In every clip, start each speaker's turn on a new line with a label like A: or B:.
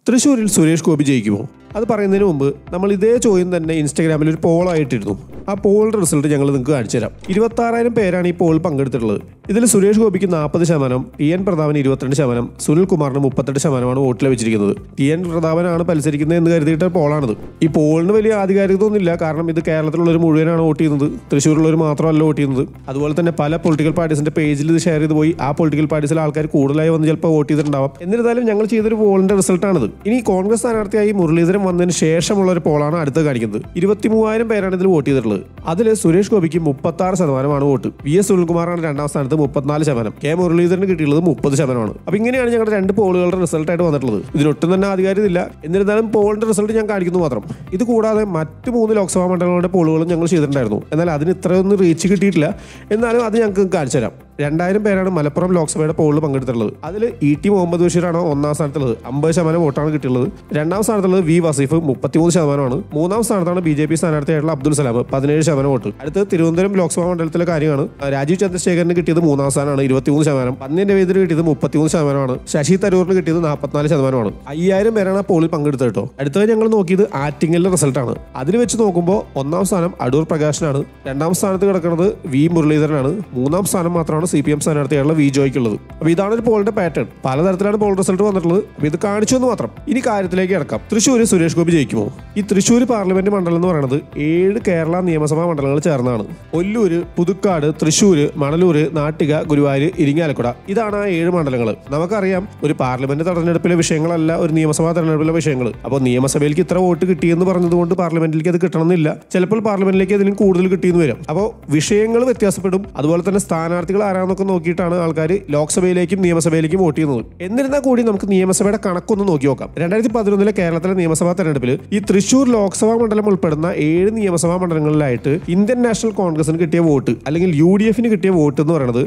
A: തൃശ്ശൂരിൽ സുരേഷ് ഗോപി ജയിക്കുമോ? അത് പറയുന്നതിന് മുമ്പ് നമ്മൾ ഇതേ ചോദ്യം തന്നെ ഇൻസ്റ്റാഗ്രാമിൽ ഒരു പോളായിട്ടിരുന്നു. ആ പോളിൻ്റെ റിസൾട്ട് ഞങ്ങൾ നിങ്ങൾക്ക് കാണിച്ചു തരാം. 26,000 പേരാണ് ഈ പോൾ പങ്കെടുത്തിട്ടുള്ളത്. ഇതിൽ സുരേഷ് ഗോപിക്ക് 40%, ടി എൻ പ്രതാപന് 22%, സുനിൽ കുമാറിന് 38% വോട്ട് ലഭിച്ചിരിക്കുന്നത്. ടി എൻ പ്രതാപനാണ് മത്സരിക്കുന്നത് എന്ന് കരുതിയിട്ട് പോളാണിത്. ഈ പോളിന് വലിയ ആധികാരികതയൊന്നുമില്ല, കാരണം ഇത് കേരളത്തിലുള്ളവർ മുഴുവനാണ് വോട്ട് ചെയ്യുന്നത്, തൃശ്ശൂരുള്ളവർ മാത്രമല്ല വോട്ട് ചെയ്യുന്നത്. അതുപോലെ തന്നെ പല പൊളിറ്റിക്കൽ പാർട്ടീസിന്റെ പേജിൽ ഇത് ഷെയർ ചെയ്ത് പോയി ആ പൊളിറ്റിക്കൽ പാർട്ടീസിലെ ആൾക്കാർ കൂടുതലായി വന്ന് ചിലപ്പോൾ വോട്ട് ചെയ്തിട്ടുണ്ടാവാം. എന്നിരുന്നാലും ഞങ്ങൾ ചെയ്തൊരു പോളിന്റെ റിസൾട്ടാണിത്. ഇനി കോൺഗ്രസ് സ്ഥാനാർത്ഥിയായി മുരളീധരൻ വന്നതിന് ശേഷമുള്ള ഒരു പോളാണ് അടുത്ത് കാണിക്കുന്നത്. 23,000 പേരാണ് ഇതിൽ വോട്ട് ചെയ്തിട്ടുള്ളത്. അതിൽ സുരേഷ് ഗോപിക്ക് 36% വോട്ട്, വി എസ് സുനിൽകുമാറാണ് രണ്ടാം സ്ഥാനത്ത് 34%, കെ മുരളീധരന് കിട്ടിയുള്ളത് 30%. അപ്പൊ ഇങ്ങനെയാണ് ഞങ്ങളുടെ രണ്ട് പോളുകളുടെ റിസൾട്ട് ആയിട്ട് വന്നിട്ടുള്ളത്. ഇതിനൊട്ടും തന്നെ ആധികാരികതയില്ല, എന്നിരുന്നാലും പോളിന്റെ റിസൾട്ട് ഞാൻ കാണിക്കുന്നു മാത്രം. ഇത് കൂടാതെ മറ്റ് 3 ലോക്സഭാ മണ്ഡലങ്ങളുടെ പോളുകളും ഞങ്ങൾ ചെയ്തിട്ടുണ്ടായിരുന്നു. എന്നാൽ അതിന് ഇത്രയൊന്നും റീച്ച് കിട്ടിയിട്ടില്ല. എന്നാലും അത് ഞങ്ങൾക്ക് കാണിച്ചു തരാം. 2,000 പേരാണ് മലപ്പുറം ലോക്സഭയുടെ പോളിൽ പങ്കെടുത്തിട്ടുള്ളത്. അതിൽ ET മുഹമ്മദ് ബഷീറാണ് ഒന്നാം സ്ഥാനത്തുള്ളത്, 50% വോട്ടാണ് കിട്ടിയുള്ളത്. രണ്ടാം സ്ഥാനത്തുള്ളത് വി വസീഫ്, 33%. മൂന്നാം സ്ഥാനത്താണ് BJP സ്ഥാനാർത്ഥിയായിട്ടുള്ള അബ്ദുൽ സലാം, 17% വോട്ട്. അടുത്ത് തിരുവനന്തപുരം ലോക്സഭാ മണ്ഡലത്തിലെ കാര്യമാണ്. രാജീവ് ചന്ദ്രശേഖരന് കിട്ടിയത് 3-ാം സ്ഥാനമാണ്, 23%. പന്ന്യൻ രവീന്ദ്രന് കിട്ടിയത് 33%. ശശി തരൂറിന് കിട്ടിയത് 44%. 5,000 പേരാണ് പോളിൽ പങ്കെടുത്തത് കേട്ടോ. അടുത്തത് ഞങ്ങൾ നോക്കിയത് ആറ്റിങ്ങലിലെ റിസൾട്ടാണ്. അതിൽ വെച്ച് നോക്കുമ്പോൾ 1-ാം സ്ഥാനം അടൂർ പ്രകാശനാണ്, 2-ാം സ്ഥാനത്ത് കിടക്കുന്നത് വി മുരളീധരനാണ്, 3-ാം സ്ഥാനം മാത്രമാണ് CPM സ്ഥാനാർത്ഥിയായിട്ടുള്ള വി ജോയ്ക്കുള്ളത്. അപ്പോൾ ഇതാണ് ഒരു പോളിന്റെ പാറ്റേൺ. പലതരത്തിലാണ് പോൾ റിസൾട്ട് വന്നിട്ടുള്ളത്. അപ്പോൾ ഇത് കാണിച്ചു എന്ന് മാത്രം. ഇനി കാര്യത്തിലേക്ക് കിടക്കാം. തൃശ്ശൂർ സുരേഷ് ഗോപി ജയിക്കുമോ? ഈ തൃശ്ശൂർ പാർലമെന്റ് മണ്ഡലം എന്ന് പറയുന്നത് 7 കേരള നിയമസഭാ മണ്ഡലങ്ങൾ ചേർന്നാണ്. ഒല്ലൂര്, പുതുക്കാട്, തൃശ്ശൂർ, മണലൂർ, നാട്ടിക, ഗുരുവായൂർ, ഇരിങ്ങാലക്കുട, ഇതാണ് ആ 7 മണ്ഡലങ്ങൾ. നമുക്കറിയാം, ഒരു പാർലമെന്റ് തെരഞ്ഞെടുപ്പിലെ വിഷയങ്ങളല്ല ഒരു നിയമസഭാ തെരഞ്ഞെടുപ്പിലെ വിഷയങ്ങൾ. അപ്പോൾ നിയമസഭയിലേക്ക് ഇത്ര വോട്ട് കിട്ടിയെന്ന് പറഞ്ഞതുകൊണ്ട് പാർലമെന്റിലേക്ക് അത് കിട്ടണമെന്നില്ല. ചിലപ്പോൾ പാർലമെന്റിലേക്ക് അതിലും കൂടുതൽ കിട്ടിയെന്ന് വരും. അപ്പോൾ വിഷയങ്ങൾ വ്യത്യാസപ്പെടും. അതുപോലെ തന്നെ സ്ഥാനാർത്ഥികൾ ആരാന്നൊക്കെ നോക്കിയിട്ടാണ് ആൾക്കാർ ലോക്സഭയിലേക്കും നിയമസഭയിലേക്കും വോട്ട് ചെയ്യുന്നത്. എന്നിരുന്നാൽ കൂടി നമുക്ക് നിയമസഭയുടെ കണക്കൊന്ന് നോക്കി നോക്കാം. 2011 കേരളത്തിലെ നിയമസഭാ തെരഞ്ഞെടുപ്പിൽ ഈ തൃശ്ശൂർ ലോക്സഭാ മണ്ഡലം ഉൾപ്പെടുന്ന 7 നിയമസഭാ മണ്ഡലങ്ങളിലായിട്ട് ഇന്ത്യൻ നാഷണൽ കോൺഗ്രസിന് കിട്ടിയ വോട്ട് അല്ലെങ്കിൽ UDFന് കിട്ടിയ വോട്ട് എന്ന് പറയുന്നത്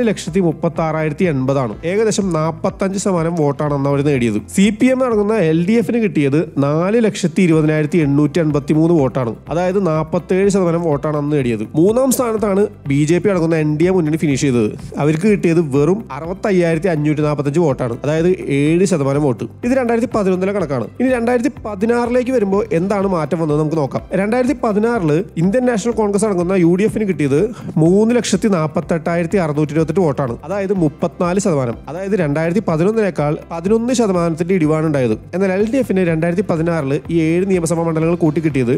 A: 4,36,080 ആണ്. ഏകദേശം 45% വോട്ടാണ് അവർ നേടിയത്. CPM നടക്കുന്ന LDFന് കിട്ടിയത് 4,20,853 വോട്ടാണ്. അതായത് 47% വോട്ടാണ് അന്ന് നേടിയത്. 3-ാം സ്ഥാനത്താണ് BJP അടങ്ങുന്ന NDA മുന്നണി ഫിനിഷ് ചെയ്തത്. അവർക്ക് കിട്ടിയത് വെറും 65,545 വോട്ടാണ്, അതായത് 7% വോട്ട്. ഇത് 2011 കണക്കാണ്. ഇനി 2016 വരുമ്പോൾ എന്താണ് മാറ്റം വന്നത് നമുക്ക് നോക്കാം. 2016 ഇന്ത്യൻ നാഷണൽ കോൺഗ്രസ് അടങ്ങുന്ന UDFന് കിട്ടിയത് 3,48,628 വോട്ടാണ്, അതായത് 34%. അതായത് 2011 11% ഇടിവാണ് ഉണ്ടായത്. എന്നാൽ LDFന് 2016 ഈ 7 നിയമസഭാ മണ്ഡലങ്ങൾ കൂട്ടി കിട്ടിയത്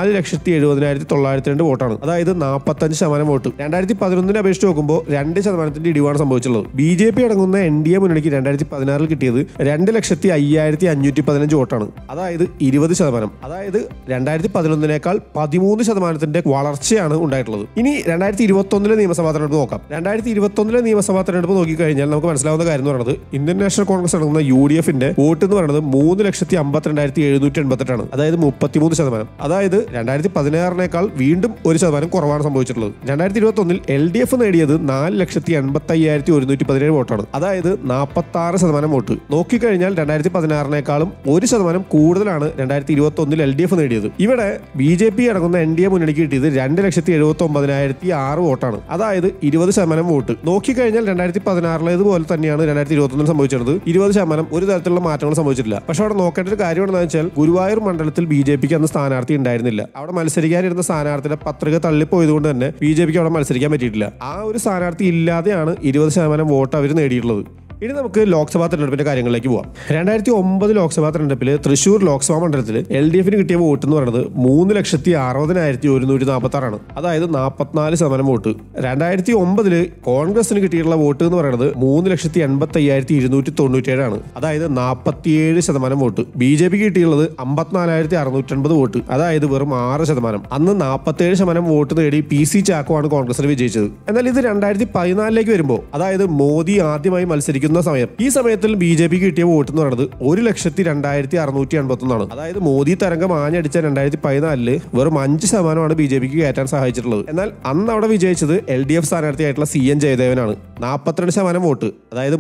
A: 4,70,902 വോട്ടാണ്, അതായത് 45% വോട്ട്. 2011 അപേക്ഷിച്ച് നോക്കുമ്പോൾ 2% ഇടിവാണ് സംഭവിച്ചുള്ളത്. BJP അടങ്ങുന്ന NDA മുന്നണിക്ക് 2016 കിട്ടിയത് 2,05,515 വോട്ടാണ്, അതായത് 20%. അതായത് 2011 13% വളർച്ചയാണ് ഉണ്ടായിട്ടുള്ളത്. ഇനി 2021 നിയമസഭാ തെരഞ്ഞെടുപ്പ് നോക്കാം. 2021 നിയമസഭാ തെരഞ്ഞെടുപ്പ് നോക്കിക്കഴിഞ്ഞാൽ നമുക്ക് മനസ്സിലാവുന്ന കാര്യം എന്ന് പറയുന്നത് ഇന്ത്യൻ നാഷണൽ കോൺഗ്രസ് അടങ്ങുന്ന UDFന്റെ വോട്ട് എന്ന് പറയുന്നത് 3,52,788 ആണ്, അതായത് 33%. അതായത് 2016 വീണ്ടും 1% കുറവാണ് സംഭവിച്ചിട്ടുള്ളത്. 2021 LDF നേടിയത് 4,85,117 വോട്ടാണ്, അതായത് 46% വോട്ട്. നോക്കിക്കഴിഞ്ഞാൽ 2016 1% കൂടുതലാണ് 2021 LDF നേടിയത്. ഇവിടെ BJP അടങ്ങുന്ന NDA മുന്നണിക്ക് കിട്ടിയത് 2,79,006 വോട്ടാണ്, അതായത് 20% വോട്ട്. നോക്കിക്കഴിഞ്ഞാൽ 2016 പോലെ തന്നെയാണ് 2021 സംഭവിച്ചത്. 20% ഒരു തരത്തിലുള്ള മാറ്റങ്ങൾ സംഭവിച്ചിട്ടില്ല. പക്ഷെ അവിടെ നോക്കേണ്ട ഒരു കാര്യം എന്താണെന്ന് വെച്ചാൽ ഗുരുവായൂർ മണ്ഡലത്തിൽ BJPക്ക് അന്ന് സ്ഥാനാർത്ഥി ഉണ്ടായിരുന്നില്ല. അവിടെ മത്സരിക്കാനിരുന്ന സ്ഥാനാർത്ഥിയുടെ പത്രിക തള്ളിപ്പോയതുകൊണ്ട് തന്നെ BJPക്ക് അവിടെ മത്സരിക്കാൻ പറ്റിയിട്ടില്ല. ആ ഒരു സ്ഥാനാർത്ഥി ഇല്ലാതെയാണ് 20% വോട്ട് അവർ നേടിയിട്ടുള്ളത്. ഇനി നമുക്ക് ലോക്സഭാ തെരഞ്ഞെടുപ്പിന്റെ കാര്യങ്ങളിലേക്ക് പോവാം. 2009 ലോക്സഭാ തെരഞ്ഞെടുപ്പിൽ തൃശ്ശൂർ ലോക്സഭാ മണ്ഡലത്തിൽ LDFന് കിട്ടിയ വോട്ട് എന്ന് പറയുന്നത് 3,60,146 ആണ്, അതായത് 44% വോട്ട്. 2009 കോൺഗ്രസിന് കിട്ടിയിട്ടുള്ള വോട്ട് എന്ന് പറയുന്നത് 3,85,297 ആണ്, അതായത് 47% വോട്ട്. BJPക്ക് കിട്ടിയുള്ളത് 54,650 വോട്ട്, അതായത് വെറും 6%. അന്ന് 47% വോട്ട് നേടി PC ചാക്കോ ആണ് കോൺഗ്രസിന് വിജയിച്ചത്. എന്നാൽ ഇത് 2014 വരുമ്പോൾ, അതായത് മോദി ആദ്യമായി മത്സരിക്കുന്ന സമയം, ഈ സമയത്തിൽ BJPക്ക് കിട്ടിയ വോട്ട് എന്ന് പറയുന്നത് 1,02,681 ആണ്, അതായത് മോദി തരംഗം ആഞ്ഞടിച്ച 2014 വെറും 5% BJPക്ക് കയറ്റാൻ സഹായിച്ചിട്ടുള്ളത്. എന്നാൽ അന്ന് അവിടെ വിജയിച്ചത് LDF സ്ഥാനാർത്ഥിയായിട്ടുള്ള CN ജയദേവനാണ്, 42% വോട്ട്, അതായത്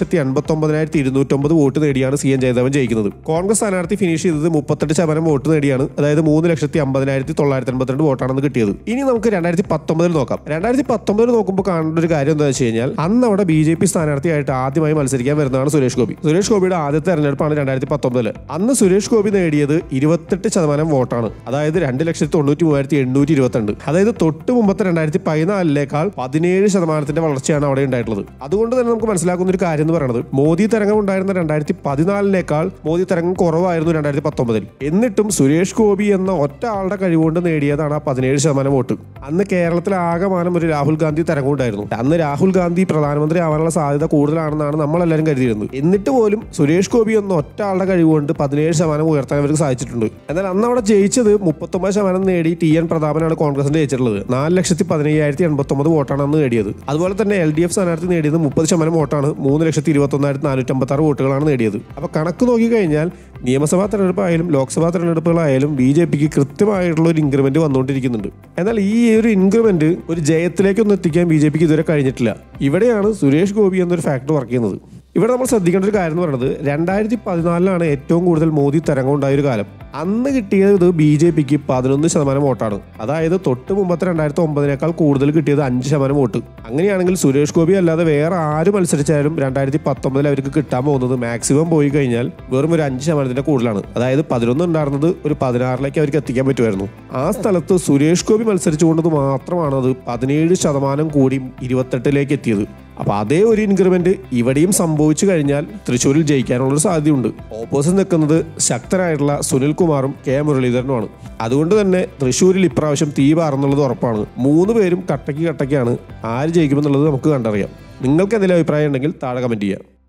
A: 3,89,209 വോട്ട് നേടിയാണ് CN ജയദേവൻ ജയിക്കുന്നത്. കോൺഗ്രസ് സ്ഥാനാർത്ഥി ഫിനിഷ് ചെയ്തത് 38% വോട്ട് നേടിയാണ്, അതായത് 3,50,50,982 വോട്ടാണെന്ന് കിട്ടിയത്. ഇനി നമുക്ക് 2019 നോക്കാം. 2019 നോക്കുമ്പോൾ കാണേണ്ട ഒരു കാര്യം എന്താണെന്ന് വെച്ച് കഴിഞ്ഞാൽ അന്ന് അവിടെ BJP സ്ഥാനാർത്ഥിയായിട്ട് ആദ്യമായി മത്സരിക്കാൻ വരുന്നതാണ് സുരേഷ് ഗോപി. സുരേഷ് ഗോപിയുടെ ആദ്യത്തെ തെരഞ്ഞെടുപ്പാണ് 2019. അന്ന് സുരേഷ് ഗോപി നേടിയത് 28% വോട്ടാണ്. അതായത് 2,93,822. അതായത് തൊട്ട് മുമ്പത്തെ 2014 17% വളർച്ചയാണ് അവിടെ ഉണ്ടായിട്ടുള്ളത്. അതുകൊണ്ട് തന്നെ നമുക്ക് മനസ്സിലാക്കുന്ന ഒരു കാര്യം എന്ന് പറയുന്നത് മോദി തരംഗം ഉണ്ടായിരുന്ന 2014 മോദി തരംഗം കുറവായിരുന്നു 2019. എന്നിട്ടും സുരേഷ് ഗോപി എന്ന ഒറ്റ ആളുടെ കഴിവുകൊണ്ട് നേടിയതാണ് ആ 17% വോട്ട്. അന്ന് കേരളത്തിൽ ആകമാനം ഒരു രാഹുൽ ഗാന്ധി തരംഗം ഉണ്ടായിരുന്നു. അന്ന് രാഹുൽ ഗാന്ധി പ്രധാനമന്ത്രി ആവാനുള്ള സാധ്യത കൂടുതലാണെന്നാണ് നമ്മളെല്ലാവരും കരുതിയിരുന്നത്. എന്നിട്ട് പോലും സുരേഷ് ഗോപി എന്ന ഒറ്റ ആളുടെ കഴിവുകൊണ്ട് 17% ഉയർത്താൻ അവർക്ക് സാധിച്ചിട്ടുണ്ട്. എന്നാൽ അന്ന് അവിടെ ജയിച്ചത് 39% നേടി TN പ്രതാപനാണ് കോൺഗ്രസിന്റെ ജയിച്ചിട്ടുള്ളത്. 4,15,089 വോട്ടാണ് അന്ന് നേടിയത്. അതുപോലെ തന്നെ LDF സ്ഥാനാർത്ഥി നേടിയത് 30% വോട്ടാണ്. 3,21,456 വോട്ടുകളാണ് നേടിയത്. അപ്പൊ കണക്ക് നോക്കിക്കഴിഞ്ഞാൽ നിയമസഭാ തെരഞ്ഞെടുപ്പായാലും ലോക്സഭാ തെരഞ്ഞെടുപ്പുകളായാലും BJPക്ക് കൃത്യമായിട്ടുള്ള ഒരു ഇൻക്രിമെന്റ് വന്നുകൊണ്ടിരിക്കുന്നുണ്ട്. എന്നാൽ ഈ ഒരു ഇൻക്രിമെന്റ് ഒരു ജയത്തിലേക്കൊന്നും എത്തിക്കാൻ BJPക്ക് ഇതുവരെ കഴിഞ്ഞിട്ടില്ല. ഇവിടെയാണ് സുരേഷ് ഗോപി എന്നൊരു ഫാക്ടർ വർക്ക് ചെയ്യുന്നത്. ഇവിടെ നമ്മൾ ശ്രദ്ധിക്കേണ്ട ഒരു കാര്യം എന്ന് പറയുന്നത് 2014 ഏറ്റവും കൂടുതൽ മോദി തരംഗം ഉണ്ടായ ഒരു കാലം. അന്ന് കിട്ടിയത് BJPക്ക് 11% വോട്ടാണ്. അതായത് തൊട്ട് മുമ്പത്തെ 2009 കൂടുതൽ കിട്ടിയത് 5% വോട്ട്. അങ്ങനെയാണെങ്കിൽ സുരേഷ് ഗോപി അല്ലാതെ വേറെ ആര് മത്സരിച്ചാലും 2019 അവർക്ക് കിട്ടാൻ പോകുന്നത് മാക്സിമം പോയി കഴിഞ്ഞാൽ വെറും ഒരു 5% കൂടുതലാണ്. അതായത് 11 ഉണ്ടായിരുന്നത് ഒരു 16 അവർക്ക് എത്തിക്കാൻ പറ്റുമായിരുന്നു. ആ സ്ഥലത്ത് സുരേഷ് ഗോപി മത്സരിച്ചുകൊണ്ടത് മാത്രമാണ് അത് 17% കൂടി 28 എത്തിയത്. അപ്പോൾ അതേ ഒരു ഇൻക്രിമെന്റ് ഇവിടെയും സംഭവിച്ചു കഴിഞ്ഞാൽ തൃശ്ശൂരിൽ ജയിക്കാനുള്ളൊരു സാധ്യതയുണ്ട്. ഓപ്പോസിറ്റ് നിൽക്കുന്നത് ശക്തരായിട്ടുള്ള സുനിൽ കുമാറും K മുരളീധരനുമാണ്. അതുകൊണ്ട് തന്നെ തൃശ്ശൂരിൽ ഇപ്രാവശ്യം തീ പാറുന്നുള്ളത് ഉറപ്പാണ്. 3 പേരും കട്ടയ്ക്കാണ്. ആര് ജയിക്കുമെന്നുള്ളത് നമുക്ക് കണ്ടറിയാം. നിങ്ങൾക്ക് എന്തെങ്കിലും അഭിപ്രായം ഉണ്ടെങ്കിൽ താഴെ കമന്റ് ചെയ്യാം.